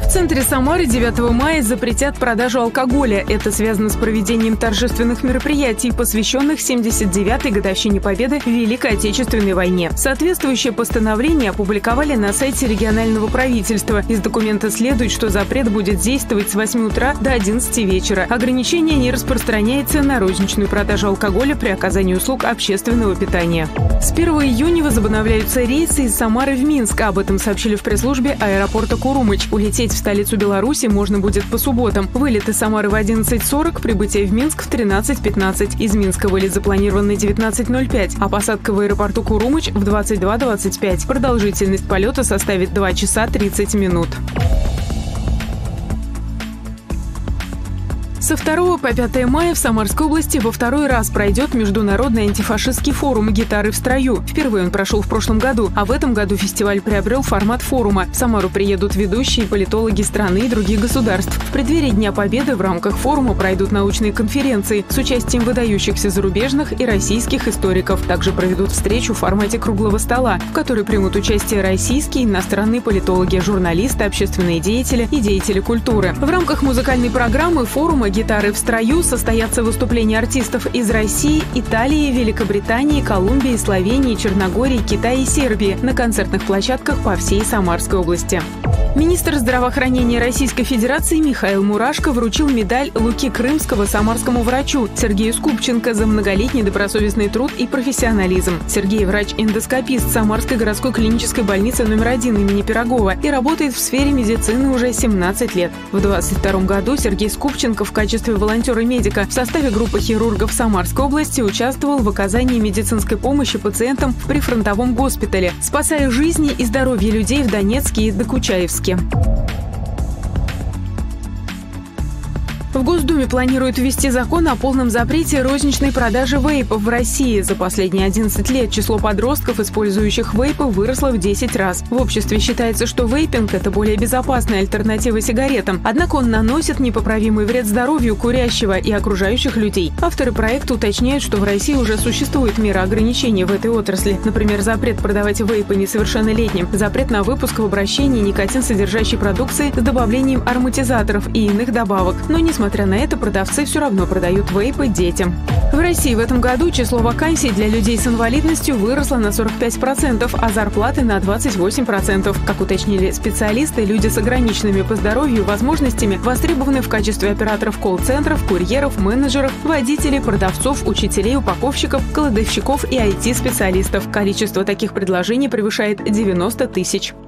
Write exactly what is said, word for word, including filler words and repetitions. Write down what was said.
В центре Самары девятого мая запретят продажу алкоголя. Это связано с проведением торжественных мероприятий, посвященных семьдесят девятой годовщине Победы в Великой Отечественной войне. Соответствующее постановление опубликовали на сайте регионального правительства. Из документа следует, что запрет будет действовать с восьми утра до одиннадцати вечера. Ограничение не распространяется на розничную продажу алкоголя при оказании услуг общественного питания. С первого июня возобновляются рейсы из Самары в Минск. Об этом сообщили в пресс-службе аэропорта Курумыч. Улететь в столицу Беларуси можно будет по субботам. Вылет из Самары в одиннадцать сорок, прибытие в Минск в тринадцать пятнадцать. Из Минска вылет запланирован на девятнадцать ноль пять, а посадка в аэропорту Курумыч в двадцать два двадцать пять. Продолжительность полета составит два часа тридцать минут. Со второго по пятое мая в Самарской области во второй раз пройдет международный антифашистский форум «Гитары в строю». Впервые он прошел в прошлом году, а в этом году фестиваль приобрел формат форума. В Самару приедут ведущие политологи страны и других государств. В преддверии Дня Победы в рамках форума пройдут научные конференции с участием выдающихся зарубежных и российских историков. Также проведут встречу в формате круглого стола, в которой примут участие российские и иностранные политологи, журналисты, общественные деятели и деятели культуры. В рамках музыкальной программы форума «Гитары в строю» состоятся выступления артистов из России, Италии, Великобритании, Колумбии, Словении, Черногории, Китая и Сербии на концертных площадках по всей Самарской области. Министр здравоохранения Российской Федерации Михаил Мурашко вручил медаль Луки Крымского самарскому врачу Сергею Скупченко за многолетний добросовестный труд и профессионализм. Сергей – врач-эндоскопист Самарской городской клинической больницы номер один имени Пирогова и работает в сфере медицины уже семнадцать лет. В двадцать втором году Сергей Скупченко в качестве волонтера-медика в составе группы хирургов Самарской области участвовал в оказании медицинской помощи пациентам в прифронтовом госпитале, спасая жизни и здоровье людей в Донецке и Докучаевске. В Госдуме планируют ввести закон о полном запрете розничной продажи вейпов в России. За последние одиннадцать лет число подростков, использующих вейпы, выросло в десять раз. В обществе считается, что вейпинг – это более безопасная альтернатива сигаретам. Однако он наносит непоправимый вред здоровью курящего и окружающих людей. Авторы проекта уточняют, что в России уже существует мера ограничений в этой отрасли. Например, запрет продавать вейпы несовершеннолетним, запрет на выпуск в обращении никотин содержащей продукции с добавлением ароматизаторов и иных добавок. Но несмотря Несмотря на это, продавцы все равно продают вейпы детям. В России в этом году число вакансий для людей с инвалидностью выросло на сорок пять процентов, а зарплаты на двадцать восемь процентов. Как уточнили специалисты, люди с ограниченными по здоровью возможностями востребованы в качестве операторов колл-центров, курьеров, менеджеров, водителей, продавцов, учителей, упаковщиков, кладовщиков и ай ти-специалистов. Количество таких предложений превышает девяносто тысяч.